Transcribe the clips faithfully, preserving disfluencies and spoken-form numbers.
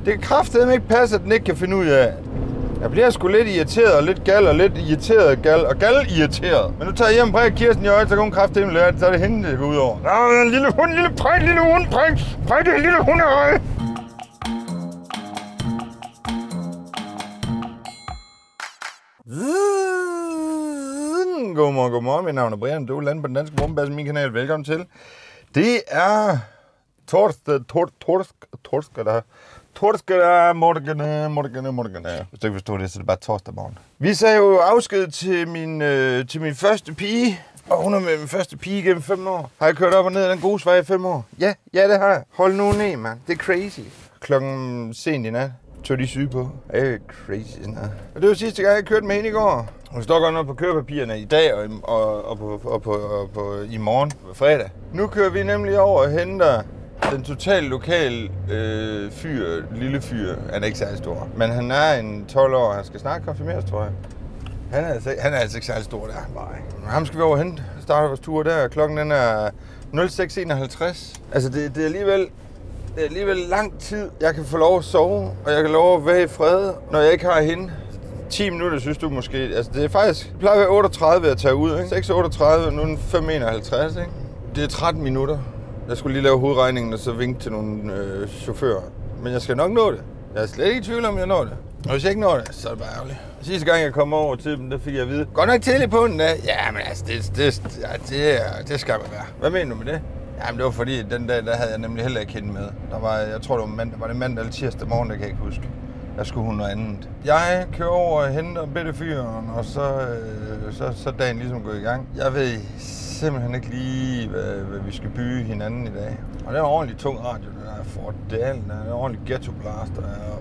Det kan kraftedeme ikke passe, at den ikke kan finde ud af. Jeg bliver sgu lidt irriteret og lidt gal og lidt irriteret gal og gal irriteret. Men nu tager jeg hjem og prikker Kirsten i øjet, så kan hun kraftedeme lære det, så er det hende, det går ud over. Nå, en lille hund, lille prik, lille hund, prik, prik, det lille hund i øjet. Godmorgen, godmorgen. Mit navn er Brian, du er landet på den danske bombasse, min kanal. Velkommen til. Det er torsdag, tor, torsk, torsk, der torsdag, morgen, morgen, morgen. Hvis du ikke forstår det, så er det bare torsdag morgen. Vi sagde jo afsked til min, øh, til min første pige. Og hun er med min første pige gennem fem år. Har jeg kørt op og ned ad den gode vej i fem år? Ja, ja det har jeg. Hold nu ned, mand. Det er crazy. Klokken sent i nat tog de syge på. Det er crazy, sådan her. Og det var sidste gang, jeg kørte med hende i går. Hun står godt nok på kørepapirerne i dag og, og, og, på, og, på, og på, i morgen, på fredag. Nu kører vi nemlig over og henter den totalt lokale øh, fyr, lille fyr. Han er ikke særlig stor, men han er en tolv år, han skal snart konfirmeres, tror jeg. Han er altså, han er altså ikke særlig stor, der er han bare ikke. Ham skal vi over og hente. Starter vores tur der, klokken den er nul seks enoghalvtreds. Altså det, det er alligevel... Det er alligevel lang tid, jeg kan få lov at sove, og jeg kan lov at være i fred, når jeg ikke har hende. ti minutter, synes du måske. Altså, det er faktisk... Det plejer at være otteogtredive at tage ud, ikke? seks otteogtredive, nu er den fem enoghalvtreds, ikke? Det er tretten minutter. Jeg skulle lige lave hovedregningen og så vinke til nogle øh, chauffører. Men jeg skal nok nå det. Jeg er slet ikke i tvivl om, jeg når det. Og hvis jeg ikke når det, så er det bare ærgerligt. Sidste gang jeg kom over til dem, der fik jeg at vide. Godt nok tidligt på den dag. Ja, men altså, det, det, ja, det, det skal man være. Hvad mener du med det? Jamen det var fordi, den dag, der havde jeg nemlig heller ikke hende med. Der var, jeg tror det var mandag, var det mandag eller tirsdag morgen, det kan jeg ikke huske. Der skulle hun noget andet. Jeg kører over og henter bitte fyren, og så, øh, så, så er dagen ligesom gået i gang. Jeg ved simpelthen ikke lige, hvad, hvad vi skal bygge hinanden i dag. Og det er en ordentlig tung radio, den er Ford Dalen, den er en ordentlig ghetto blaster.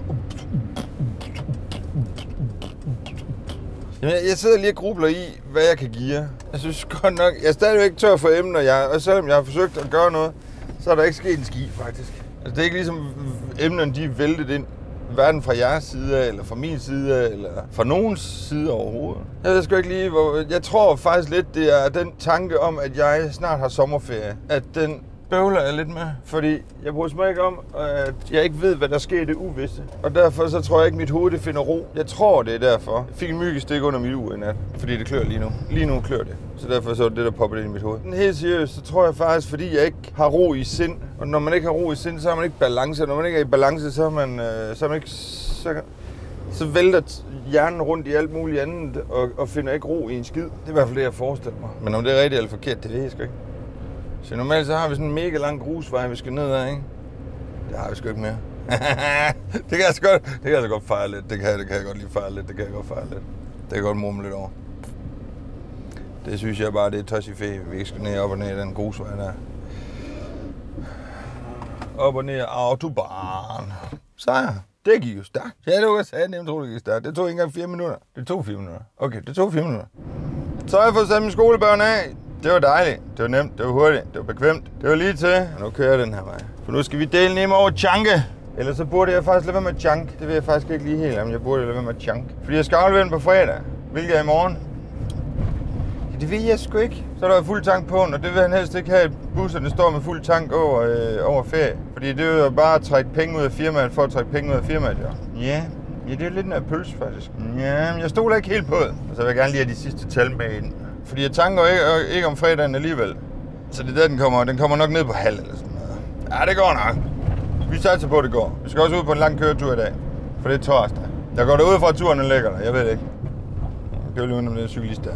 Jamen, jeg sidder lige og grubler i, hvad jeg kan give jer. Jeg synes godt nok, jeg er stadigvæk tør for emner, jeg, og selvom jeg har forsøgt at gøre noget, så er der ikke sket en ski, faktisk. Altså, det er ikke ligesom emnerne, de er væltet ind, hverken fra jeres side af, eller fra min side af, eller fra nogens side overhovedet. Jeg ved sgu ikke lige, hvor... Jeg tror faktisk lidt, det er den tanke om, at jeg snart har sommerferie, at den bøvler jeg lidt med, fordi jeg bryder mig ikke om, at jeg ikke ved, hvad der sker i det uvisse. Og derfor så tror jeg ikke, at mit hoved det finder ro. Jeg tror, det er derfor. Jeg fik en myggestik under mit ur i nat, fordi det klør lige nu. Lige nu klør det. Så derfor så er det det, der popper ind i mit hoved. Men helt seriøst, så tror jeg faktisk, fordi jeg ikke har ro i sind. Og når man ikke har ro i sind, så har man ikke balance. Når man ikke er i balance, så er man, øh, så er man ikke... Så, så vælter hjernen rundt i alt muligt andet, og, og finder ikke ro i en skid. Det er i hvert fald det, jeg forestiller mig. Men om det er rigtigt eller forkert, det ved jeg sgu ikke. Så normalt så har vi sådan en mega lang grusvej, vi skal ned ad, ikke? Det har vi sgu ikke mere. det kan jeg så godt, det kan jeg så godt fejre lidt. Det kan, jeg, det kan jeg godt lige fejre lidt. Det kan jeg godt fejre lidt. Det kan jeg godt mumle lidt over. Det synes jeg bare, det er tossi fæ. Vi ikke skal ned op og ned i den grusvej der. Op og ned af autobahn. Sejr. Det gik jo stærkt. Ja, det var jeg sagde, jeg troede, det gik stærkt. Det tog ikke engang fire minutter. Det tog fire minutter. Okay, det tog fire minutter. Så har jeg fået sat mine skolebørn af. Det var dejligt, det var nemt, det var hurtigt, det var bekvemt, det var lige til. Og nu kører jeg den her vej. For nu skal vi dele nemme over Tjanke. Ellers så burde jeg faktisk lade være med Tjank. Det ved jeg faktisk ikke lige helt, om jeg burde lade være med Tjank. Fordi jeg skal aflevere den på fredag, hvilket er i morgen. Ja, det ved jeg sgu ikke. Så er der fuld tank på den, og det vil han helst ikke have, at busserne står med fuld tank over, øh, over ferie. Fordi det er jo bare at trække penge ud af firmaet, for at trække penge ud af firmaet, ja. Ja, ja det er lidt en af pølse faktisk. Ja, men jeg stoler ikke helt på det. Og så vil jeg gerne lige have de sidste tal med ind. Fordi jeg tanker ikke, ikke om fredagen alligevel. Så det er der, den kommer. Den kommer nok ned på halv eller sådan noget. Ja, det går nok. Vi satser på, at det går. Vi skal også ud på en lang køretur i dag. For det er torsdag. Jeg går derude fra, at turen ligger der. Jeg ved det ikke. Det er jo lige uden om den cyklist der.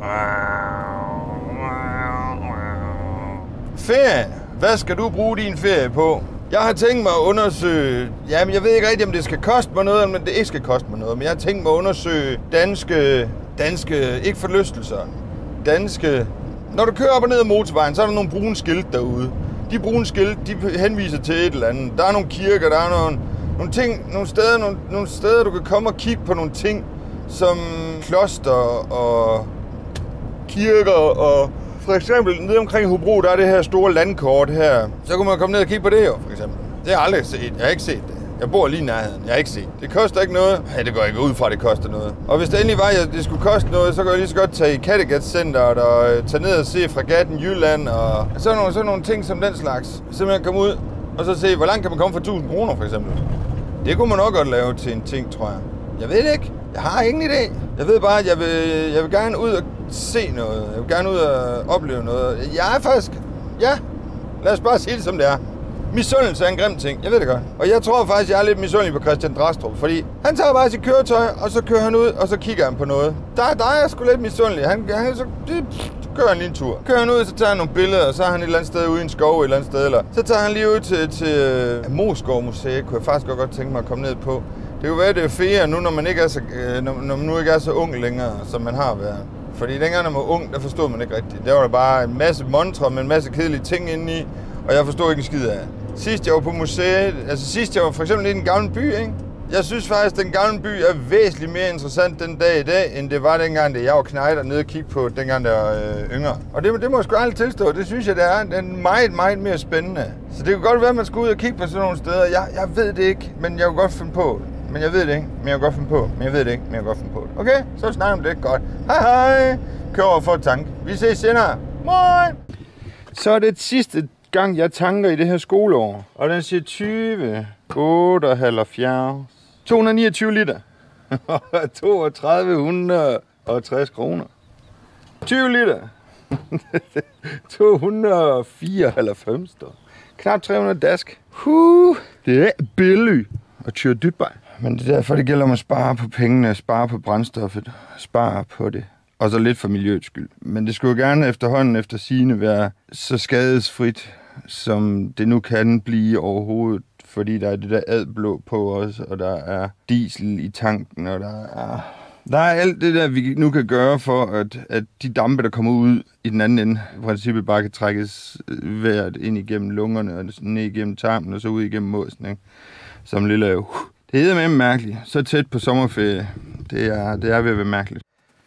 Ferie. Hvad skal du bruge din ferie på? Jeg har tænkt mig at undersøge... Jamen, jeg ved ikke rigtig, om det skal koste mig noget, men det ikke skal koste mig noget. Men jeg har tænkt mig at undersøge danske... Danske... Ikke forlystelser. Danske... Når du kører op og ned ad motorvejen, så er der nogle brune skilt derude. De brune skilt, de henviser til et eller andet. Der er nogle kirker, der er nogle, nogle ting... Nogle steder, nogle, nogle steder, du kan komme og kigge på nogle ting, som kloster og kirker og... For eksempel, nede omkring Hobro, der er det her store landkort her. Så kunne man komme ned og kigge på det jo, for eksempel. Det har jeg aldrig set. Jeg har ikke set det. Jeg bor lige i nærheden. Jeg har ikke set. Det koster ikke noget. Ja, det går ikke ud fra, at det koster noget. Og hvis det endelig var, at det skulle koste noget, så kan jeg lige så godt tage i Kattegat-centeret og tage ned og se Fregatten Jylland og sådan nogle, sådan nogle ting som den slags. Simpelthen komme ud og så se, hvor langt kan man komme for tusind kroner, for eksempel. Det kunne man også godt lave til en ting, tror jeg. Jeg ved det ikke. Jeg har ingen idé. Jeg ved bare, at jeg vil, jeg vil gerne ud og se noget. Jeg vil gerne ud og opleve noget. Jeg er faktisk... Ja, lad os bare sige det som det er. Misundelse er en grim ting, jeg ved det godt. Og jeg tror faktisk, jeg er lidt misundelig på Christian Drastrup, fordi han tager bare sit køretøj, og så kører han ud, og så kigger han på noget. Der, der er jeg sgu lidt misundelig. Han, han så, det, kører han lige en tur. Kører han ud, så tager han nogle billeder, og så er han et eller andet sted ude i en skov et eller andet sted. Eller så tager han lige ud til, til uh, Moskov Museet, kunne jeg faktisk godt tænke mig at komme ned på. Det kunne være, det er ferie nu, når man, ikke er så, uh, når, når man nu ikke er så ung længere, som man har været. Fordi dengang, når man var ung, der forstod man ikke rigtigt. Der var der bare en masse montrer med en masse kedelige ting indeni, og jeg forstod ikke en skid af. Sidst jeg var på museet, altså sidst jeg var for eksempel i den gamle by, ikke? Jeg synes faktisk, at den gamle by er væsentligt mere interessant den dag i dag, end det var dengang, da jeg var knejder nede og kigge på, dengang der var øh, yngre. Og det, det må jeg sgu aldrig tilstå, det synes jeg, det er, det er meget, meget mere spændende. Så det kunne godt være, at man skulle ud og kigge på sådan nogle steder. Jeg, jeg ved det ikke, men jeg kunne godt finde på det. Men jeg ved det ikke, men jeg kan godt finde på. Men jeg ved det ikke, men jeg kan godt finde på det. Okay, så snakker vi om det. Godt. Hej hej. Kør over for et tank. Vi ses senere. Moin. Så er det sidste gang, jeg tanker i det her skoleår. Og den siger tyve, otteoghalvfjerds, to hundrede og niogtyve liter. toogtredive hundrede og tres kroner. tyve liter. to hundrede og fireoghalvfems. Knap tre hundrede dask. Huh. Det er billigt at køre dybvej. Men det er derfor, det gælder om at spare på pengene, spare på brændstoffet, spare på det. Og så lidt for miljøets skyld. Men det skulle jo gerne efterhånden efter sigende være så skadesfrit, som det nu kan blive overhovedet. Fordi der er det der adblå på os, og der er diesel i tanken, og der er... Der er alt det der, vi nu kan gøre for, at, at de dampe, der kommer ud i den anden ende, i princippet bare kan trækkes vejret ind igennem lungerne, og ned igennem tarmen, og så ud igennem måsen, ikke? Som lille... Uh, det hedder med mærkeligt. Så tæt på sommerferie. Det er, det er ved at være mærkeligt.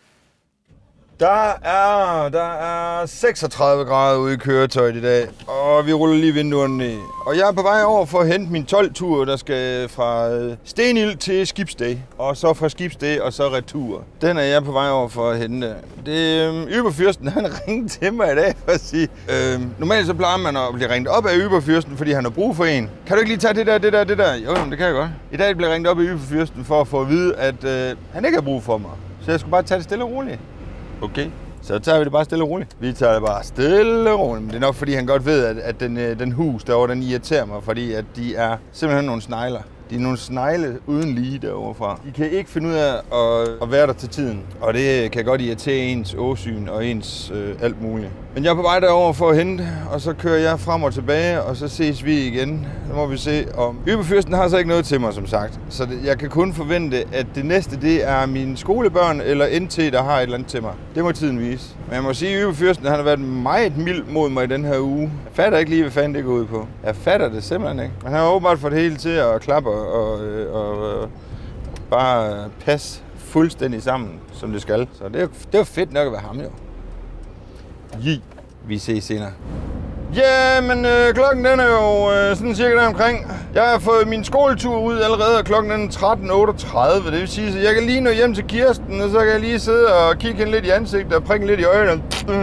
Der er, der er seksogtredive grader ude i køretøjet i dag, og vi ruller lige vinduerne ned. Og jeg er på vej over for at hente min tolv-tur, der skal fra Stenild til Skibsted, og så fra Skibsted og så retur. Den er jeg på vej over for at hente. Det er øhm, Yberfyrsten, han ringede til mig i dag for at sige, øhm, normalt så plejer man at blive ringet op af Yberfyrsten, fordi han har brug for en. Kan du ikke lige tage det der, det der, det der? Jo, jamen, det kan jeg godt. I dag bliver jeg ringet op af Yberfyrsten for at få at vide, at øh, han ikke har brug for mig. Så jeg skulle bare tage det stille og roligt. Okay, så tager vi det bare stille og roligt. Vi tager det bare stille og roligt. Men det er nok fordi han godt ved, at, at den, den hus derovre, den irriterer mig, fordi at de er simpelthen nogle snegler. De er nogle snegle uden lige derovre fra. De kan ikke finde ud af at, at være der til tiden. Og det kan godt irritere ens åsyn og ens øh, alt muligt. Men jeg er på vej derover for at hente, og så kører jeg frem og tilbage, og så ses vi igen. Så må vi se om... Yberfyrsten har så ikke noget til mig, som sagt. Så det, jeg kan kun forvente, at det næste, det er mine skolebørn eller N T, der har et eller andet til mig. Det må tiden vise. Men jeg må sige, at Yberfyrsten har været meget mild mod mig i den her uge. Jeg fatter ikke lige, hvad fanden det går ud på. Jeg fatter det simpelthen ikke. Man har åbenbart fået det hele til at klappe og, og, og, og bare passe fuldstændig sammen, som det skal. Så det er, det er fedt nok at være ham, jo. Yeah. Vi ses senere. Ja, men øh, klokken den er jo øh, sådan cirka der omkring. Jeg har fået min skoletur ud allerede, og klokken den er tretten otteogtredive. Det vil sige, at jeg kan lige nå hjem til Kirsten, og så kan jeg lige sidde og kigge hende lidt i ansigtet og prikke lidt i øjnene.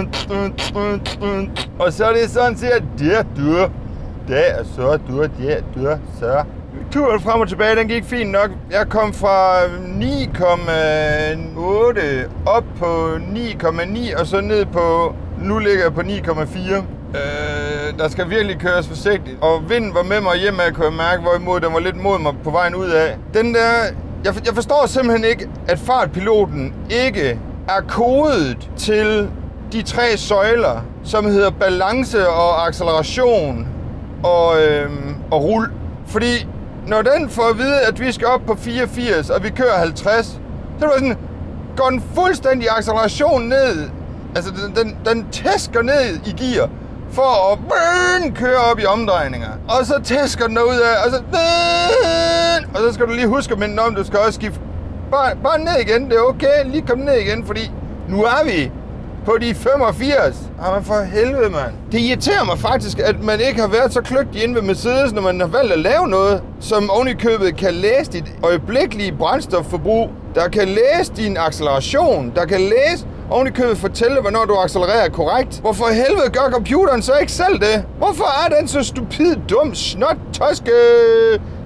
Og så er det sådan set, at det er du. Det er så du, det er du, så. Turen frem og tilbage, den gik fint nok. Jeg kom fra ni komma otte op på ni komma ni, og så ned på... Nu ligger jeg på ni komma fire. Øh, der skal virkelig køres forsigtigt. Og vinden var med mig hjemme, jeg kunne mærke, hvorimod den var lidt mod mig på vejen ud af. Den der... Jeg, jeg forstår simpelthen ikke, at fartpiloten ikke er kodet til de tre søjler, som hedder balance og acceleration og, øh, og rul. Fordi når den får at vide, at vi skal op på fireogfirs, og vi kører halvtreds, så er det sådan, går den fuldstændig acceleration ned. Altså, den, den, den tæsker ned i gear, for at burn, køre op i omdrejninger. Og så tæsker den derud af, og så... Og så skal du lige huske at minde om, du skal også skifte. Bare, bare ned igen, det er okay. Lige kom ned igen, fordi nu er vi på de femogfirs. Jamen for helvede, mand. Det irriterer mig faktisk, at man ikke har været så kløgtig inde ved Mercedes, når man har valgt at lave noget, som ovenikøbet kan læse dit øjeblikkelige brændstofforbrug, der kan læse din acceleration, der kan læse ovenikøbet fortælle, hvornår du accelererer korrekt. Hvorfor i helvede gør computeren så ikke selv det? Hvorfor er den så stupid, dum, snot, toske,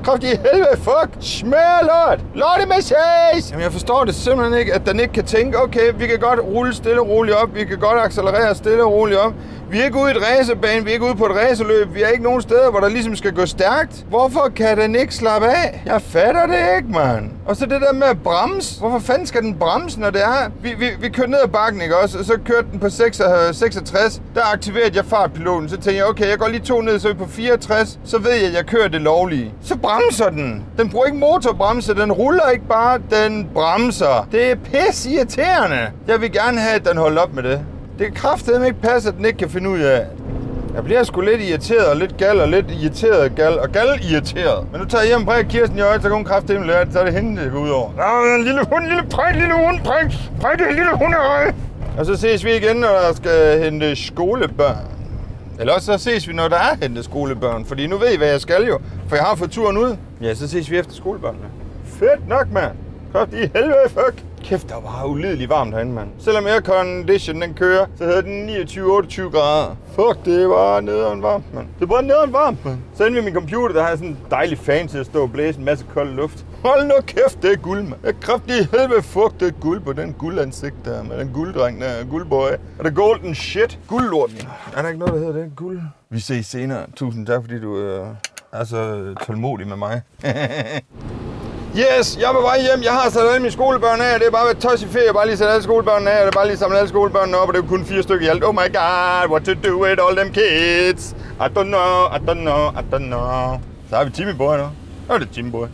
Kraft i helvede, fuck! Smør lort! Lorte med sæs! Jamen jeg forstår det simpelthen ikke, at den ikke kan tænke, okay, vi kan godt rulle stille og roligt op, vi kan godt accelerere stille og roligt op. Vi er ikke ude i et racerbane, vi er ikke ude på et racerløb, vi er ikke nogen steder, hvor der ligesom skal gå stærkt. Hvorfor kan den ikke slappe af? Jeg fatter det ikke, mand. Og så det der med at bremse. Hvorfor fanden skal den bremse, når det er? Vi, vi, vi kørte ned ad bakken, ikke også? Og så kørte den på seksogtres. Der aktiverede jeg fartpiloten. Så tænkte jeg, okay, jeg går lige to ned, så er vi på fireogtres. Så ved jeg, at jeg kører det lovlige. Så bremser den. Den bruger ikke motorbremse, den ruller ikke bare, den bremser. Det er pisse irriterende. Jeg vil gerne have, at den holder op med det. Det kan kraftedeme ikke passe, at den ikke kan finde ud af. Jeg bliver sgu lidt irriteret og lidt gal og lidt irriteret gal og gal irriteret. Men nu tager jeg hjem og prikker Kirsten i øjet, så kan hun kraftedeme lære det, så er det hende, det går ud over. Nå, en lille hund, lille prik, lille hund, prik, prik, det lille hund i øjet. Og så ses vi igen, når der skal hente skolebørn. Eller også så ses vi, når der er hente skolebørn. Fordi nu ved I, hvad jeg skal jo. For jeg har fået turen ud. Ja, så ses vi efter skolebørnene. Fedt nok, mand. Kraft i helvede, fuck. Kæft, der var bare ulideligt varmt herinde, mand. Selvom aircondition den kører, så havde den niogtyve otteogtyve grader. Fuck, det var nederen varmt, mand. Det var nederen varmt, mand. Så inde ved min computer, der har jeg sådan en dejlig fan til at stå og blæse en masse kold luft. Hold nu kæft, det er guld, mand. Jeg kraft i helvede, fuck, det er guld på den guldansigt der, med den gulddreng der, guldboy. Og det er golden shit. Guldlorten. Er der ikke noget, der hedder det? Guld. Vi ses senere. Tusind tak, fordi du øh, er så tålmodig med mig. Yes, jeg er på vej hjem. Jeg har sat alle mine skolebørn af. Det er bare været tøjs i ferie. Bare lige sat alle skolebørnene af. Det er bare lige samlet alle skolebørnene op. Og det er kun fire stykker i alt. Oh my god, what to do with all them kids? I don't know, I don't know, I don't know. Så har vi Timmy Boy nu. Så er det Timmy Boy.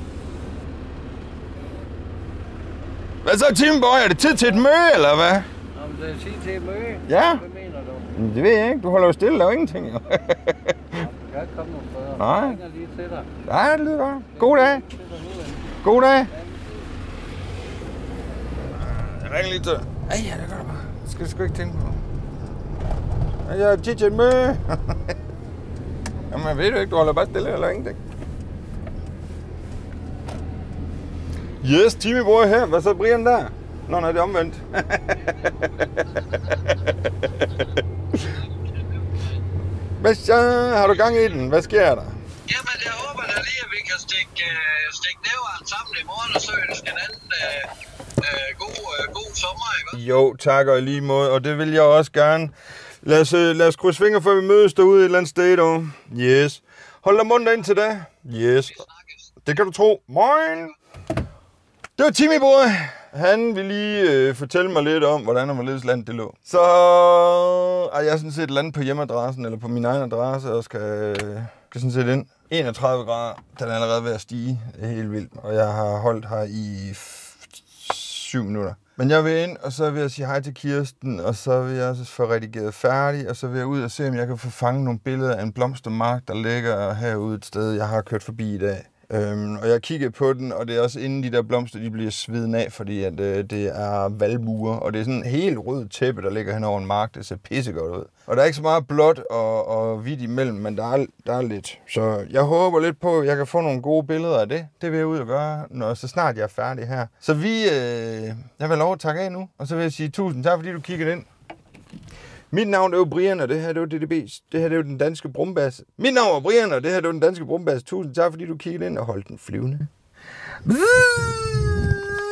Hvad så, Timmy Boy? Er det tid til et møde, eller hvad? Om det er tid til et møde? Ja. Hvad mener du? Men det ved jeg ikke. Du holder jo stille. Der er jo ingenting. Jeg kan ikke komme nogen steder. Nej. Jeg ringer lige til dig. Nej, det lyder godt. God dag. God dag. Jeg ringer lige til. Ej, ja, det gør du bare. Det skal du sgu ikke tænke på. Jeg er tid til et møde. Jamen, ved du ikke, du holder bare stille eller ingenting. Yes, Timmy Boy her. Hvad så, Brian der? Nå, nej, det er omvendt. Hvad så? Har du gang i den? Hvad sker der? Jamen, jeg håber da lige, at vi kan stikke, uh, stikke næveren sammen i morgen, og så ønske en anden uh, uh, god, uh, god sommer, ikke? Jo, tak og i lige måde, og det vil jeg også gerne. Lad os, uh, lad os krydse fingre, før vi mødes derude et eller andet sted, dog. Yes. Hold dig munden ind til da. Yes. Det kan du tro. Moin. Det var Timmy Boy. Han vil lige øh, fortælle mig lidt om, hvordan og hvorledes landet det lå. Så er jeg sådan set landet på hjemmeadressen, eller på min egen adresse, og skal, øh, skal sådan set ind. enogtredive grader, den er allerede ved at stige. Det er helt vildt. Og jeg har holdt her i syv minutter. Men jeg vil ind, og så vil jeg sige hej til Kirsten, og så vil jeg også få redigeret færdig, og så vil jeg ud og se, om jeg kan få fanget nogle billeder af en blomstermark, der ligger herude et sted, jeg har kørt forbi i dag. Øhm, og jeg kiggede på den, og det er også inden de der blomster, de bliver sveden af, fordi at, øh, det er valmuer, og det er sådan en helt rød tæppe, der ligger hen over en mark. Det ser pissegodt ud. Og der er ikke så meget blåt og, og hvidt imellem, men der er, der er lidt. Så jeg håber lidt på, at jeg kan få nogle gode billeder af det. Det vil jeg ud og gøre, når, så snart jeg er færdig her. Så vi, øh, jeg vil lov at takke af nu, og så vil jeg sige tusind tak, fordi du kiggede ind. Mit navn er jo Brian, og det her det er jo D D B's. Det her det er jo den danske brumbasse. Mit navn er Brian, og det her det er jo den danske brumbasse. Tusind tak, fordi du kiggede ind og holdt den flyvende.